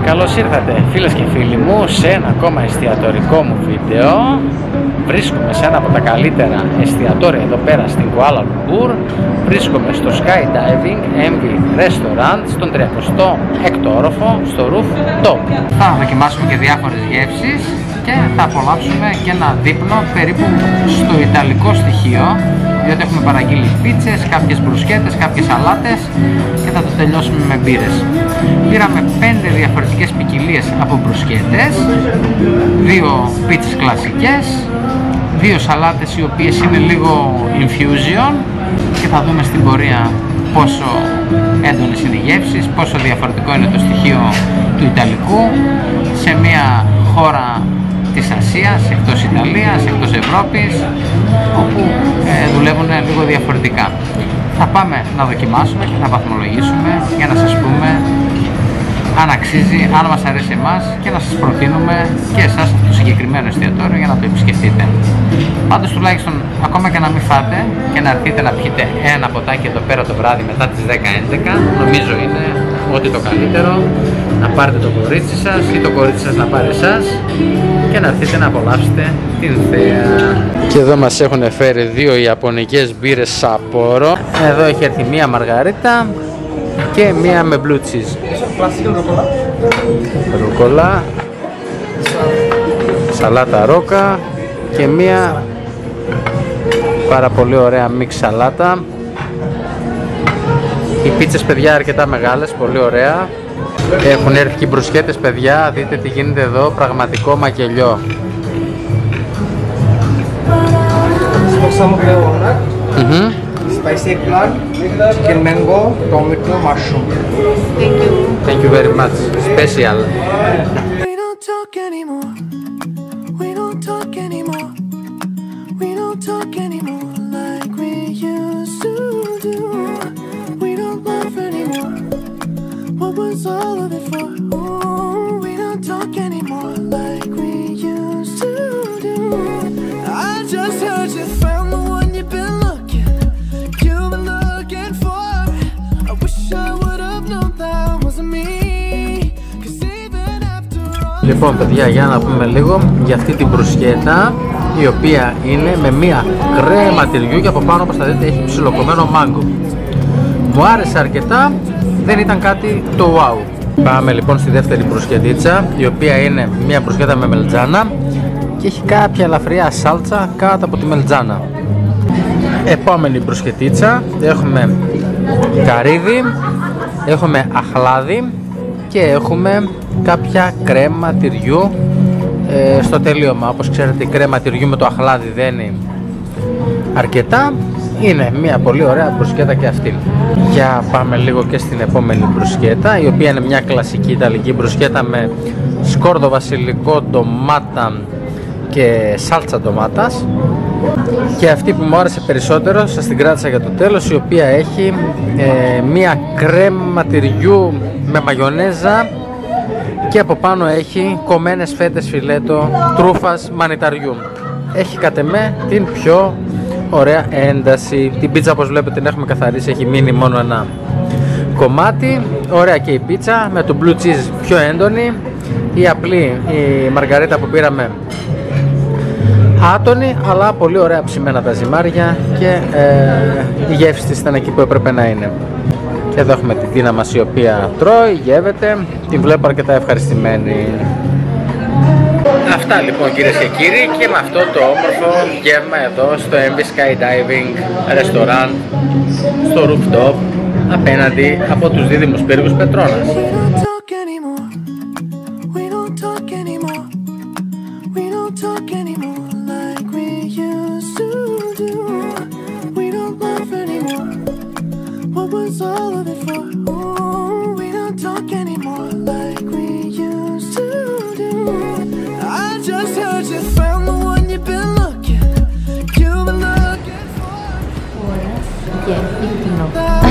Καλώς ήρθατε φίλες και φίλοι μου σε ένα ακόμα εστιατορικό μου βίντεο. Βρίσκομαι σε ένα από τα καλύτερα εστιατόρια εδώ πέρα στην Κουάλα Λουμπούρ. Βρίσκομαι στο Skydiving MV Restaurant στον 36ο όροφο στο Rooftop. Θα δοκιμάσουμε και διάφορες γεύσεις και θα απολαύσουμε και ένα δείπνο περίπου στο ιταλικό στοιχείο, διότι έχουμε παραγγείλει πίτσες, κάποιες μπρουσκέτες, κάποιες σαλάτες και θα το τελειώσουμε με μπύρες. Πήραμε 5 διαφορετικές ποικιλίες από μπρουσκέτες, 2 πίτσες κλασικές, 2 σαλάτες οι οποίες είναι λίγο infusion και θα δούμε στην πορεία πόσο έντονες είναι οι γεύσεις, πόσο διαφορετικό είναι το στοιχείο του ιταλικού σε μια χώρα της Ασίας, εκτός Ιταλίας, εκτός Ευρώπης, όπου δουλεύουν λίγο διαφορετικά. Θα πάμε να δοκιμάσουμε και να βαθμολογήσουμε για να σας πούμε αν αξίζει, αν μας αρέσει εμάς και να σας προτείνουμε και εσάς αυτό το συγκεκριμένο εστιατόριο για να το επισκεφτείτε. Πάντως τουλάχιστον ακόμα και να μην φάτε και να έρθετε να πιείτε ένα ποτάκι εδώ πέρα το βράδυ μετά τις 10-11, νομίζω είναι ότι το καλύτερο να πάρετε το κορίτσι σας ή το κορίτσι σας να πάρει εσάς και να έρθετε να απολαύσετε την θέα. Και εδώ μας έχουν φέρει 2 ιαπωνικές μπύρες Σαπόρο. Εδώ έχει έρθει μία μαργαρίτα και μία με blue cheese. Ρουκολά, σαλάτα ρόκα και μία πάρα πολύ ωραία μίξ σαλάτα. Οι πίτσες, παιδιά, αρκετά μεγάλες, πολύ ωραία. Έχουν έρθει και μπρουσκέτες, παιδιά, δείτε τι γίνεται εδώ, πραγματικό μακελιό. Spicy eggplant, chicken mango, tomato, mushroom. Thank you. Thank you very much. Special. We don't talk anymore. We don't talk anymore. We don't talk anymore like we used to do. We don't laugh anymore. What was all of it for? Ooh, we don't talk anymore like we used to do. I just heard you found the one you've been looking for. I wish I would have known that wasn't me. Λοιπόν, παιδιά, για να πούμε λίγο για αυτή την μπρουσκέτα, η οποία είναι με μία κρέμα τυριού και από πάνω, όπως θα δείτε, έχει ψιλοκομμένο μάγκο. Μου άρεσε αρκετά, δεν ήταν κάτι το wow. Πάμε λοιπόν στη δεύτερη μπρουσκετίτσα, η οποία είναι μία μπρουσκέτα με μελτζάνα και έχει κάποια ελαφριά σάλτσα κάτω από τη μελτζάνα. Επόμενη μπρουσκετίτσα, έχουμε καρύδι, έχουμε αχλάδι και έχουμε κάποια κρέμα τυριού στο τελείωμα. Όπως ξέρετε, η κρέμα τυριού με το αχλάδι δένει αρκετά. Είναι μια πολύ ωραία μπρουσκέτα και αυτή. Για πάμε λίγο και στην επόμενη μπρουσκέτα, η οποία είναι μια κλασική ιταλική μπρουσκέτα με σκόρδο βασιλικό, ντομάτα και σάλτσα ντομάτας. Και αυτή που μου άρεσε περισσότερο, σας την κράτησα για το τέλος, η οποία έχει μία κρέμα τυριού με μαγιονέζα και από πάνω έχει κομμένες φέτες φιλέτο τρούφας μανιταριού. Έχει κατ' εμέ την πιο ωραία ένταση. Την πίτσα, όπως βλέπετε, την έχουμε καθαρίσει, έχει μείνει μόνο ένα κομμάτι. Ωραία και η πίτσα με το blue cheese πιο έντονη. Η απλή, η μαργαρίτα που πήραμε, άτονη, αλλά πολύ ωραία ψημένα τα ζυμάρια και η γεύση της ήταν εκεί που έπρεπε να είναι. Και εδώ έχουμε την Τίνα μας, η οποία τρώει, γεύεται, την βλέπω αρκετά ευχαριστημένη. Αυτά λοιπόν, κυρίες και κύριοι, και με αυτό το όμορφο γεύμα εδώ στο MV Skydiving Restaurant στο Rooftop απέναντι από τους δίδυμους πύργους Πετρώνας. What was all of it for? Ooh, we don't talk anymore like we used to do. I just heard you found the one you've been looking for. Yes,